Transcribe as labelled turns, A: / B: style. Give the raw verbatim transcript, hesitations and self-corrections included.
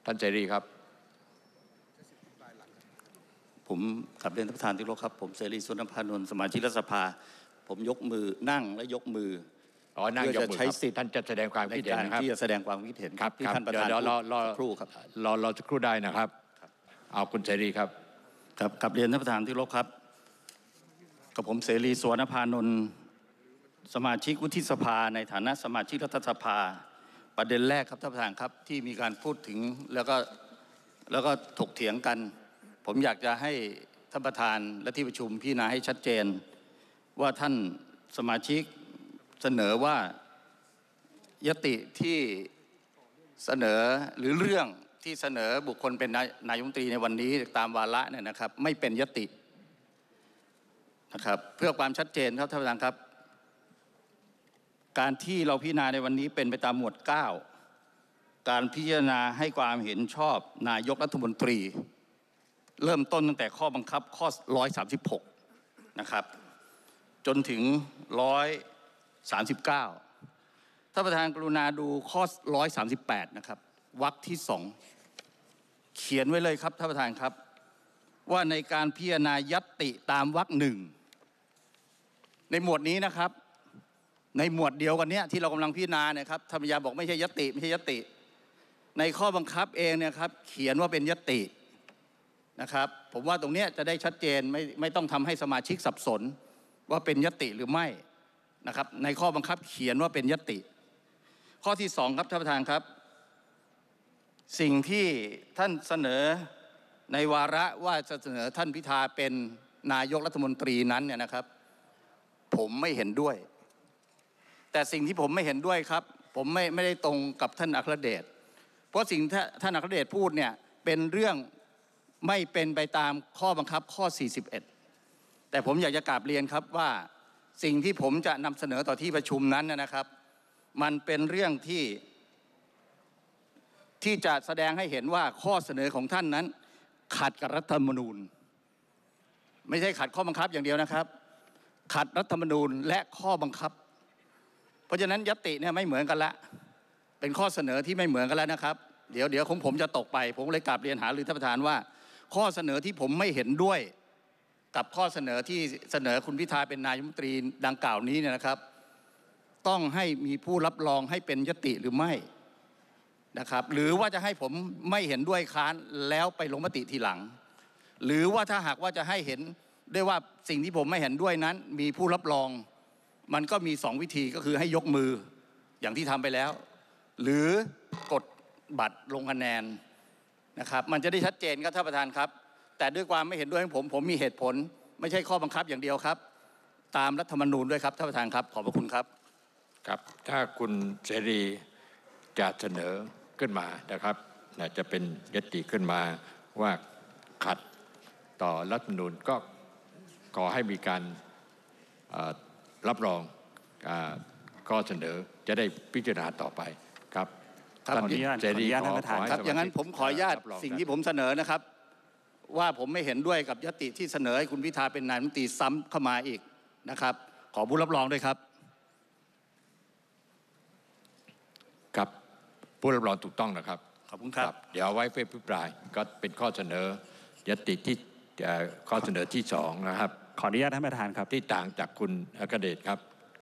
A: ท่านเสรีครับ
B: ผมกลับเรียนท่านประธานที่เคารพครับผมเสรีสุวรรณพานนท์สมาชิกรัฐสภาผมยกมือนั่งและยกมือ
A: อ๋อนั่งยกมือครับท่านจะแสดงความคิดเห็นนะครับ
B: ที่จะแสดงความคิดเห็น
A: ครับ
B: ที่ท่านประธาน
A: รอรอรอ
B: ครู่ครับ
A: รอรอสักครู่ได้นะครับเอาคุณเสรีครับ
B: ครับกลับเรียนท่านประธานที่เคารพครับกับผมเสรีสุวรรณพานนท์สมาชิกวุฒิสภาในฐานะสมาชิกรัฐสภาประเด็นแรกครับท่านประธานครับที่มีการพูดถึงแล้วก็แล้วก็ถกเถียงกันผมอยากจะให้ท่านประธานและที่ประชุมพิจารณาให้ชัดเจนว่าท่านสมาชิกเสนอว่ายติที่เสนอหรือเรื่องที่เสนอบุคคลเป็นนายกรัฐมนตรีในวันนี้ตามวาระเนี่ยนะครับไม่เป็นยตินะครับเพื่อความชัดเจนครับท่านประธานครับการที่เราพิจารณาในวันนี้เป็นไปตามหมวดเก้าการพิจารณาให้ความเห็นชอบนายกรัฐมนตรีเริ่มต้นตั้งแต่ข้อบังคับข้อหนึ่งร้อยสามสิบหกนะครับจนถึงหนึ่งร้อยสามสิบเก้าท่านประธานกรุณาดูข้อหนึ่งร้อยสามสิบแปดนะครับวรรคที่สองเขียนไว้เลยครับท่านประธานครับว่าในการพิจารณาญัตติตามวรรคหนึ่งในหมวดนี้นะครับในหมวดเดียวกันเนี้ยที่เรากำลังพิจารณาเนี่ยครับธรรมยาบอกไม่ใช่ญัตติไม่ใช่ญัตติในข้อบังคับเองเนี่ยครับเขียนว่าเป็นญัตตินะครับผมว่าตรงนี้จะได้ชัดเจนไม่ไม่ต้องทำให้สมาชิกสับสนว่าเป็นญัตติหรือไม่นะครับในข้อบังคับเขียนว่าเป็นญัตติข้อที่สองครับท่านประธานครับสิ่งที่ท่านเสนอในวาระว่าจะเสนอท่านพิธาเป็นนายกรัฐมนตรีนั้นเนี่ยนะครับผมไม่เห็นด้วยแต่สิ่งที่ผมไม่เห็นด้วยครับผมไม่ไม่ได้ตรงกับท่านอัครเดชเพราะสิ่งที่ท่านอัครเดชพูดเนี่ยเป็นเรื่องไม่เป็นไปตามข้อบังคับข้อสี่สิบเอ็ดแต่ผมอยากจะกราบเรียนครับว่าสิ่งที่ผมจะนำเสนอต่อที่ประชุมนั้นนะครับมันเป็นเรื่องที่ที่จะแสดงให้เห็นว่าข้อเสนอของท่านนั้นขัดกับรัฐธรรมนูญไม่ใช่ขัดข้อบังคับอย่างเดียวนะครับขัดรัฐธรรมนูญและข้อบังคับเพราะฉะนั้นญัตติเนี่ยไม่เหมือนกันละเป็นข้อเสนอที่ไม่เหมือนกันแล้วนะครับเดี๋ยวเดี๋ยวของผมจะตกไปผมเลยกราบเรียนหารือท่านประธานว่าข้อเสนอที่ผมไม่เห็นด้วยกับข้อเสนอที่เสนอคุณพิธาเป็นนายกรัฐมนตรีดังกล่าวนี้เนี่ยนะครับต้องให้มีผู้รับรองให้เป็นญัตติหรือไม่นะครับหรือว่าจะให้ผมไม่เห็นด้วยค้านแล้วไปลงมติทีหลังหรือว่าถ้าหากว่าจะให้เห็นได้ว่าสิ่งที่ผมไม่เห็นด้วยนั้นมีผู้รับรองมันก็มีสองวิธีก็คือให้ยกมืออย่างที่ทำไปแล้วหรือกดบัตรลงคะแนนนะครับมันจะได้ชัดเจนครับท่านประธานครับแต่ด้วยความไม่เห็นด้วยของผมผมมีเหตุผลไม่ใช่ข้อบังคับอย่างเดียวครับตามรัฐธรรมนูญด้วยครับท่านประธานครับขอบพระคุณครับ
A: ครับถ้าคุณเสรีจะเสนอขึ้นมานะครับจะเป็นญัตติขึ้นมาว่าขัดต่อรัฐธรรมนูญก็ขอให้มีการรับรองข้อเสนอจะได้พิจารณาต่อไปครับ
B: ขออนุญาตขออนุญาตท่านประธานครับอย่างนั้นผมขออนุญาตสิ่งที่ผมเสนอนะครับว่าผมไม่เห็นด้วยกับญัตติที่เสนอให้คุณพิธาเป็นนายกรัฐมนตรีซ้ำเข้ามาอีกนะครับขอผู้รับรองด้วยครับ
A: ครับผู้รับรองถูกต้องนะครับ
B: ขอบคุณครับ
A: เดี๋ยวไว้เพื่อพิปรายก็เป็นข้อเสนอญัตติที่ข้อเสนอที่สองนะครับ
C: ขออนุญาตท่านประธานครับ
A: ที่ต่างจากคุณอัครเดชครับ